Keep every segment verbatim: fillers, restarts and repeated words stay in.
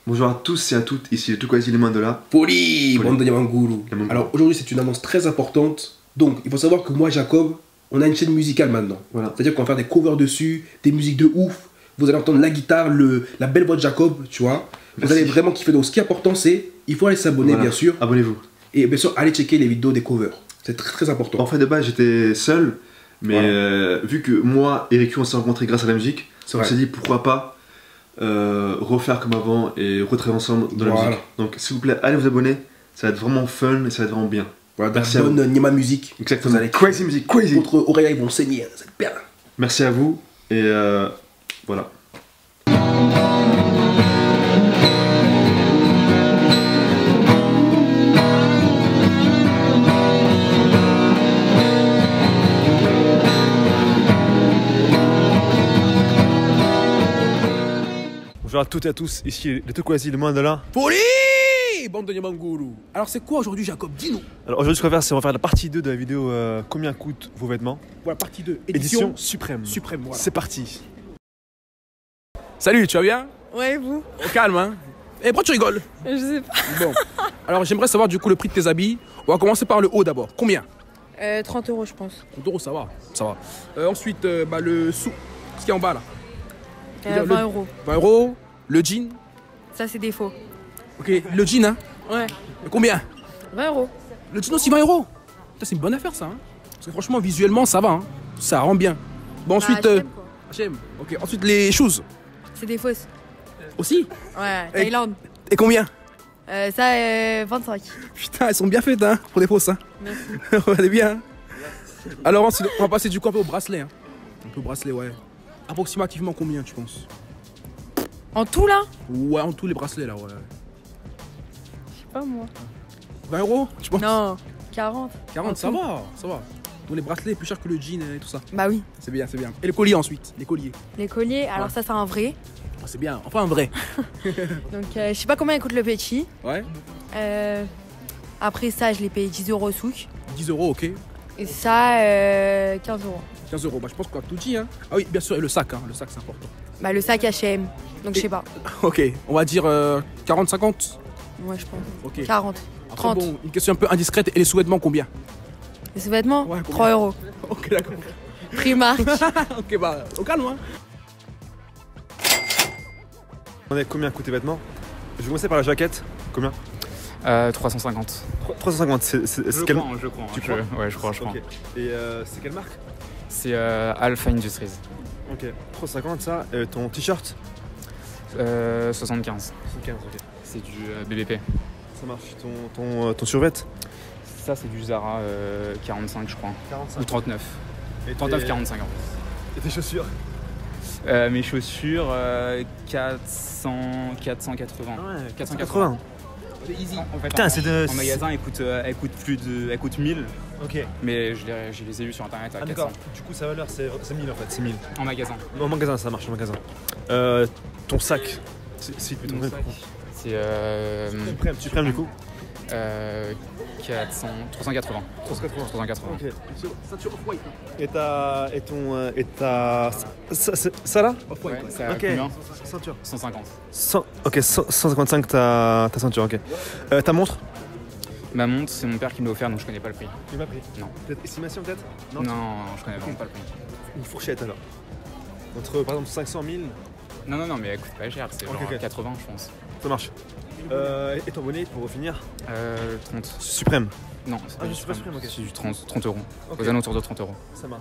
Bonjour à tous et à toutes, ici le Tukwasi les Mandela. Poli, bande de Yamanguru. Alors aujourd'hui c'est une annonce très importante. Donc il faut savoir que moi Jacob, on a une chaîne musicale maintenant. Voilà. C'est-à-dire qu'on va faire des covers dessus, des musiques de ouf. Vous allez entendre la guitare, le, la belle voix de Jacob, tu vois. Vous Merci. allez vraiment kiffer. Donc ce qui est important c'est, il faut aller s'abonner voilà. bien sûr. Abonnez-vous. Et bien sûr allez checker les vidéos des covers. C'est très très important. En fait de base j'étais seul, mais voilà. euh, vu que moi et Riku on s'est rencontrés grâce à la musique, on s'est dit pourquoi pas Euh, refaire comme avant et retravailler ensemble dans la voilà. musique. Donc s'il vous plaît, allez vous abonner, ça va être vraiment fun et ça va être vraiment bien. Voilà, merci à vous. Nima Music. Exactement. Vous allez crazy music, crazy. Votre oreille ils vont saigner, ça va être bien. Merci à vous et euh, voilà. Bonjour à toutes et à tous, ici le Tukwasi le Mandela. Poli, bande de Yamanguru. Alors c'est quoi aujourd'hui Jacob, dis-nous. Alors aujourd'hui ce qu'on va faire c'est on va faire la partie deux de la vidéo euh, combien coûtent vos vêtements. Voilà, partie deux, édition, édition suprême. Suprême, voilà. C'est parti. Salut, tu vas bien? Ouais, et vous? Au calme hein. Et pourquoi tu rigoles? Je sais pas. Bon, alors j'aimerais savoir du coup le prix de tes habits. On va commencer par le haut d'abord, combien? euh, trente euros je pense. trente euros ça va, ça va. Euh, ensuite euh, bah, le sous, ce qui est en bas là. Euh, vingt euros. vingt euros. Le jean. Ça c'est des faux. Ok, le jean hein. Ouais. Et combien? vingt euros. Le jean aussi vingt euros. C'est une bonne affaire ça hein. Parce que franchement visuellement ça va hein. Ça rend bien. Bon ensuite bah, H et M, euh, ok, ensuite les choses. C'est des fausses. Aussi? Ouais, Thaïlande. Et, et combien? euh, Ça euh, vingt-cinq. Putain elles sont bien faites hein pour les fausses hein. Merci. Regardez bien hein. Alors ensuite on va passer du coup un peu au bracelet hein. Un peu au bracelet ouais. Approximativement combien tu penses? En tout là? Ouais, en tout les bracelets là, ouais. Je sais pas moi. vingt euros, tu penses? Non, quarante. quarante, ça va, ça va. Donc les bracelets plus cher que le jean et tout ça. Bah oui. C'est bien, c'est bien. Et les colliers ensuite, les colliers. Les colliers, alors ouais. ça c'est un vrai. Ah, c'est bien, enfin un vrai. Donc euh, je sais pas combien il coûte le petit. Ouais. Euh, après ça, je l'ai payé dix euros au souk. dix euros, ok. Et ça, euh, quinze euros. quinze euros, bah je pense qu'on a tout dit hein. Ah oui, bien sûr, et le sac, hein, le sac c'est important. Bah le sac H et M, donc je sais pas. Ok, on va dire euh, quarante cinquante. Ouais, je pense. Ok. quarante. Après, trente. Bon, une question un peu indiscrète, et les sous-vêtements combien? Les sous-vêtements ouais, trois euros. Ok, d'accord. Primark. Ok, bah au calme hein. On est combien coûtent tes vêtements? Je vais commencer par la jaquette. Combien? Euh, trois cent cinquante. trois cent cinquante, c'est je, quel... crois, je crois. Tu je... crois Ouais, je crois, je crois. Okay. Et euh, c'est quelle marque? C'est euh, Alpha Industries. Ok, trois cent cinquante ça. Euh, ton t-shirt? euh, soixante-quinze. soixante-quinze, ok. C'est du euh, B B P. Ça marche. Ton, ton, euh, ton survêt? Ça, c'est du Zara euh, quarante-cinq, je crois. quarante-cinq. Ou trente-neuf. Et trente-neuf, quarante-cinq en fait. Et tes chaussures? euh, Mes chaussures, euh, quatre cents, quatre cent quatre-vingts. Ah ouais, quatre cent quatre-vingts. C'est easy. En fait, putain, en, c'est de... en magasin, elle coûte, euh, elle coûte plus de, elle coûte mille. Ok. Mais je les, je les ai vus sur internet à ah, quatre cents. Du coup, sa valeur, c'est mille en fait, c'est mille. En magasin. Non, en magasin, ça marche en magasin. Euh, ton sac? Si, ton sac. C'est euh... Suprême, Suprême du coup? Euh... quatre cents, trois cent quatre-vingts. trois cent quatre-vingts. trois cent quatre-vingts. Ok. Ceinture off-white. Et ta... Et ton... Euh, et ta... Ça, ça, ça là? Off-white. Ouais, ça ok. Combien? Ceinture. cent cinquante. cent... Ok, cent cinquante-cinq ta, ta ceinture, ok. Euh, ta montre? Ma montre, c'est mon père qui me l'a offert, donc je connais pas le prix. Tu m'as pris? Non. Peut-être estimation peut-être? Non, non, je connais vraiment pas le prix. Une fourchette alors? Entre par exemple cinq cents mille? Non, non, non, mais elle coûte pas cher, c'est okay, genre okay. quatre-vingts, je pense. Ça marche. Euh, et ton bonnet pour finir? Euh, trente. Suprême? Non, c'est pas ah, du Suprême, Suprême, ok. c'est du trente, trente euros. Okay. Aux alentours de trente euros. Ça marche.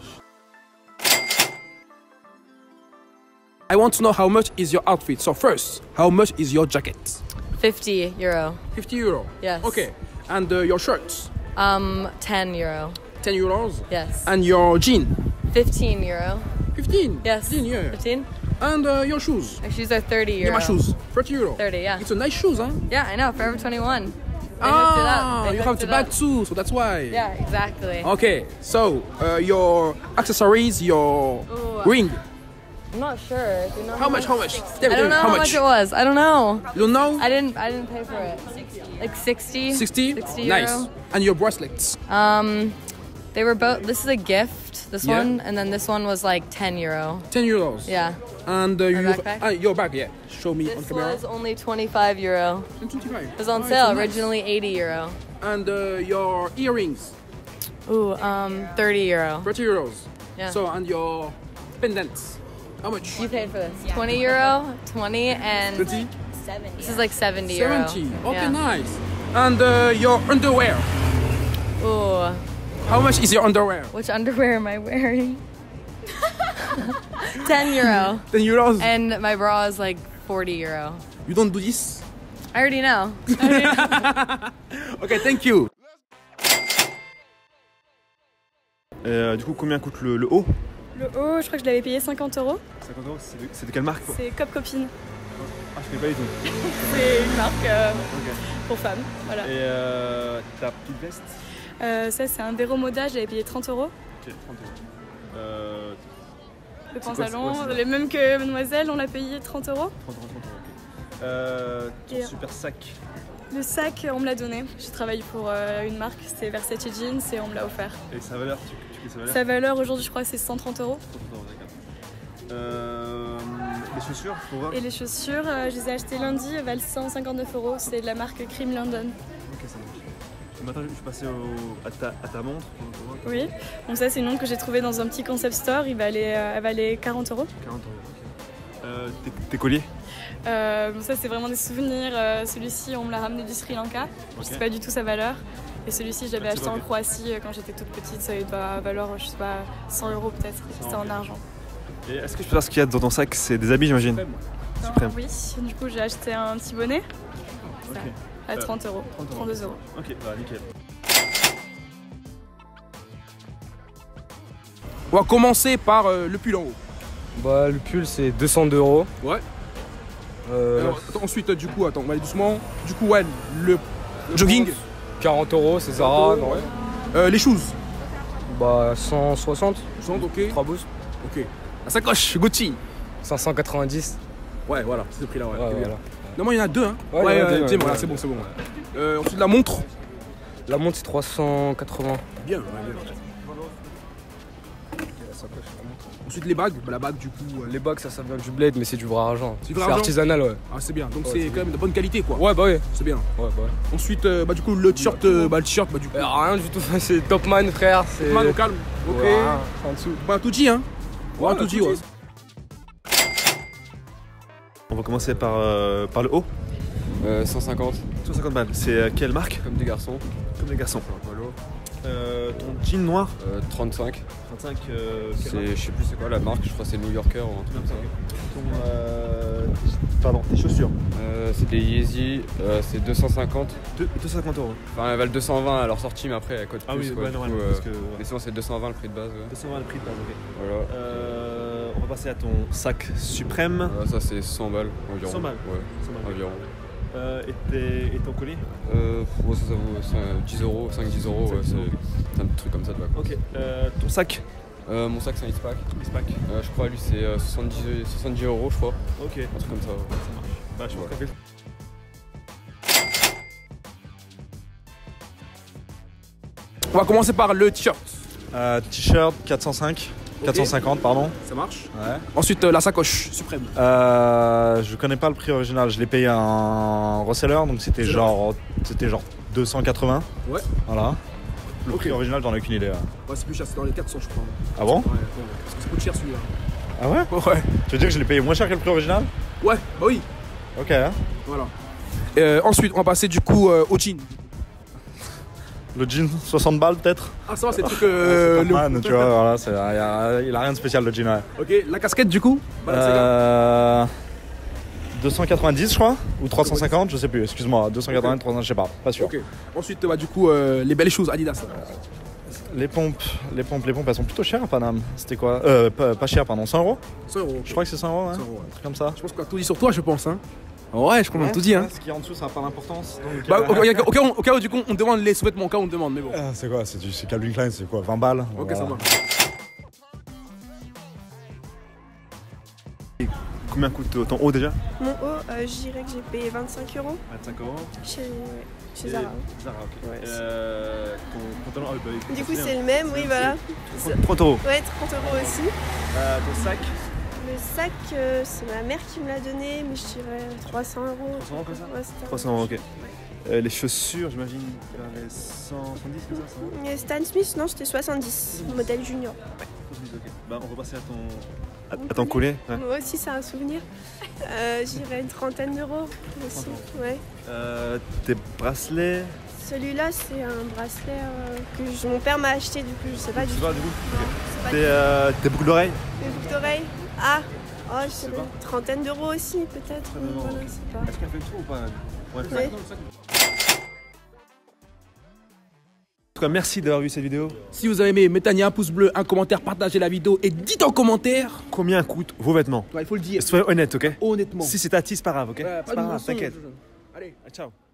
I want to know how much is your outfit. So first, how much is your jacket? fifty euro. fifty euro? Yes. Okay. And uh, your shirts? Um, ten euro. ten euros? Yes. And your jean? fifteen euro. fifteen? Yes. fifteen, yeah. fifteen? And uh, your shoes? My shoes are thirty euro. Yeah, my shoes. thirty euro. thirty, yeah. It's a nice shoes, huh? Yeah, I know. Forever twenty-one. They ah, hooked it up. They you have hooked to it buy up. two, so that's why. Yeah, exactly. Okay, so uh, your accessories, your Ooh, ring. I'm not sure. Do you know How much? How much? I don't know how, how much it was. I don't know. You don't know? I didn't. I didn't pay for it. Like sixty. sixty? sixty Nice. euro. And your bracelets? Um, They were both. This is a gift. This Yeah. one, and then this one was like ten euro. ten euros. Yeah. And uh, My you, backpack? ah, your bag, yeah. Show me on This camera. was only twenty-five euro. And twenty-five. It was on Oh, sale. it's nice. Originally eighty euro. And uh, your earrings, Ooh, um, thirty euro. thirty euros. Yeah. So, and your pendants, how much? You paid for this. twenty euro, twenty, and twenty? this is like seventy euro. seventy. Okay, Yeah. nice. And uh, your underwear. Ooh, How much is your underwear? which underwear am I wearing? ten euro. ten euros. And my bra is like forty euro. You don't do this? I already know. Okay, thank you. Et, euh, du coup, combien coûte le, le haut? Le haut, je crois que je l'avais payé cinquante euros. cinquante euros, c'est de, c'est de quelle marque? C'est Cop Copine. Ah, je connais pas du tout. C'est une marque euh, Ok. pour femmes. Voilà. Et euh, ta petite veste? Euh, ça, c'est un Déromoda, je l'avais payé trente euros. Ok, trente euros. Euh, Le C'est quoi, pantalon, c'est quoi, c'est le même que Mademoiselle, on l'a payé trente euros. trente euros, trente euros, ok. Euh, ton Et- super sac. Le sac, on me l'a donné. J'ai travaillé pour euh, une marque, c'est Versace Jeans et on me l'a offert. Et sa valeur, tu, tu connais sa valeur? Sa valeur aujourd'hui, je crois que c'est cent trente euros. trente euros, d'accord. Euh, les chaussures, faut voir. Et les chaussures, euh, je les ai achetées lundi, elles valent cent cinquante-neuf euros. C'est de la marque Cream London. Ok, ça marche. Ce matin, je suis passé au, à, ta, à ta montre. pour voir. Oui. Donc ça, c'est une montre que j'ai trouvée dans un petit concept store. Il valait, euh, elle valait quarante euros. quarante euros, ok. Euh, tes, tes colliers? Euh, bon, ça, c'est vraiment des souvenirs. Euh, celui-ci, on me l'a ramené du Sri Lanka. Je sais Ok. pas du tout sa valeur. Et celui-ci, je l'avais Ah, acheté c'est en ok. Croatie euh, quand j'étais toute petite. Ça doit valeur, je sais pas, cent euros peut-être. C'était en ok. argent. Et est-ce que je peux savoir ce qu'il y a dans ton sac? C'est des habits, j'imagine. Suprême. Oui, du coup, j'ai acheté un petit bonnet Ok. à trente euros. trente euros. trente-deux euros. Ok, bah nickel. On va commencer par euh, le pull en haut. Bah, le pull c'est deux cents euros. Ouais. Euh, Alors, attends, ensuite, euh, du coup, attends, on va aller doucement. Du coup, ouais, le, jogging. quarante euros, c'est Zara, non ouais. Euh, les shoes. Bah, cent soixante, soixante, ok. trois boosts. Ok. La sacoche, Gucci. cinq cent quatre-vingt-dix. Ouais, voilà, c'est ce prix-là, ouais. Ouais, ok, bien. voilà. Non, moi, il y en a deux, hein. Ouais, Ouais, il y en a euh, deux, tiens, ouais, voilà, ouais. c'est bon, c'est bon. Euh, ensuite, la montre. La montre c'est trois cent quatre-vingts. Bien, ouais, bien. Ensuite, les bagues. Bah, la bague, du coup. euh, Les bagues ça, ça vient du bled, mais c'est du vrai argent. C'est C'est du vrai argent artisanal, ouais. Ah, c'est bien. Donc, Ouais, c'est c'est quand même de bonne qualité, quoi. Ouais, bah ouais. C'est bien. Ouais, bah ouais. Ensuite, euh, bah, du coup, le t-shirt, euh, bah, le t-shirt, bah, du coup. Euh, rien du tout, c'est Topman, frère. C'est. Man, au calme. Ok. Ouais, en dessous. On a tout dit, hein. On a Ouais, tout dit, ouais. On va commencer par, euh, par le haut. Euh, cent cinquante. cent cinquante balles. C'est euh, quelle marque? Comme des garçons. Comme les garçons. Euh, ton jean noir? Euh, trente-cinq. trente-cinq. Euh, quelle marque? C'est, je sais plus c'est quoi la marque, je crois que c'est New Yorker ou un truc comme ça. Ton, euh, pardon, tes chaussures. Euh, c'est des Yeezy, euh, c'est deux cent cinquante. Deux- deux cent cinquante euros. Enfin, elles valent deux cent vingt à leur sortie, mais après elles coûtent Ah plus. oui, quoi, ouais, du normal. coup, euh, Parce que, ouais. Mais sinon, c'est deux cent vingt le prix de base. Ouais. deux cent vingt le prix de base, ok. Voilà. Euh, on va passer à ton sac suprême. Euh, ça, c'est cent balles environ. cent balles. Ouais, cent balles. environ. Euh, et, tes- et ton collier? Euh, ouais, ça, ça vaut ça, dix euros, cinq dix euros. Ouais, dix euros. c'est c'est un truc comme ça de vacances. Ok. Euh, ton sac? Euh, mon sac, c'est un X-Pack. X-Pack. Euh, je crois, lui, c'est euh, soixante-dix, soixante-dix euros, je crois. Ok. Un truc comme ça. Ouais. Ça marche. Bah, je pense Ouais. qu'on fait- On va commencer par le t-shirt. Euh, T-shirt quatre cent cinq, quatre cent cinquante pardon. Ça marche. Ouais. Ensuite, euh, la sacoche suprême. Euh, je connais pas le prix original, je l'ai payé en reseller donc c'était Reseller. genre c'était genre deux cent quatre-vingts. Ouais. Voilà. Le Ok. prix original j'en ai aucune idée. Ouais. Ouais, c'est plus cher, c'est dans les quatre cents, je crois. Ah bon? Ouais, ouais. Parce que c'est coûte cher celui-là. Ah ouais? Ouais. Tu veux dire que je l'ai payé moins cher que le prix original? Ouais, bah oui. Ok. Hein. Voilà. Euh, ensuite, on va passer du coup euh, au jean. Le jean soixante balles peut-être? Ah, ça va, c'est le truc. Euh, C'est le- Topman, tu vois, voilà, c'est- il a, il a rien de spécial le jean. Ouais. Ok, la casquette du coup. Voilà, c'est là. Euh, deux cent quatre-vingt-dix je crois, ou trois cent cinquante, je sais plus, excuse-moi, deux cent quatre-vingts, trois cents, je sais pas, pas sûr. Ok. Ensuite, bah, du coup, euh, les belles choses Adidas. Les pompes, les pompes, les pompes, elles sont plutôt chères à Paname. C'était quoi? Euh, pas, pas cher, pardon, cent euros? cent euros. Je crois que c'est cent euros, ouais. cent euros, ouais. Un truc comme ça. Je pense qu'on a tout dit sur toi, je pense. Hein. Ouais, je crois qu'on a tout dit. Hein. Ce qui est en dessous, ça n'a pas d'importance. donc, Bah, euh, au, au- au cas où, au cas où, du coup, on demande les sous-vêtements, au cas où on demande, mais bon. euh, c'est quoi? C'est du- c'est Calvin Klein, c'est quoi? vingt balles? Ok, Voilà. ça marche. Combien coûte ton haut déjà? Mon haut, euh, je dirais que j'ai payé vingt-cinq euros. vingt-cinq euros. Chez, ouais, chez Zara. Zara, ok. Ouais, euh, ton pantalon, oh, bah, du coup, c'est le même, oui, voilà. trente euros. Ouais, trente euros aussi. Euh, ton sac? Le sac, euh, c'est ma mère qui me l'a donné, mais je dirais trois cents euros. trois cents euros comme ça? Ouais, c'était trois cents euros, ok. Euh, les chaussures, j'imagine, vers les cent soixante-dix, comme ça, cent euros? Et Stan Smith, non, c'était soixante-dix, modèle junior. soixante-dix, ok. Bah, on va passer à ton, à, à ton collier. Ouais. Moi aussi, c'est un souvenir. Euh, J'irais une trentaine d'euros aussi. Ouais. Euh, tes bracelets? Celui-là, c'est un bracelet euh, que je- mon père m'a acheté, du coup, je sais pas du Tu tout. vois, du coup? Non, je sais pas Tes, du tout. euh, tes boucles d'oreilles? Mes boucles d'oreilles. Ah, oh, je sais sais pas. pas. Trentaine d'euros aussi, peut-être. Trentaine d'euros, Voilà, ok. je sais pas. Est-ce qu'elle fait le tour ou pas? Ouais, Ouais. En tout cas, merci d'avoir vu cette vidéo. Si vous avez aimé, mettez un pouce bleu, un commentaire, partagez la vidéo et dites en commentaire. Combien coûtent vos vêtements? Ouais, il faut le dire. Soyez honnête, ok? Honnêtement. Si c'est à ti, c'est pas grave, ok? Ouais, C'est pas pas de grave, mensonge. t'inquiète. Allez. Ciao.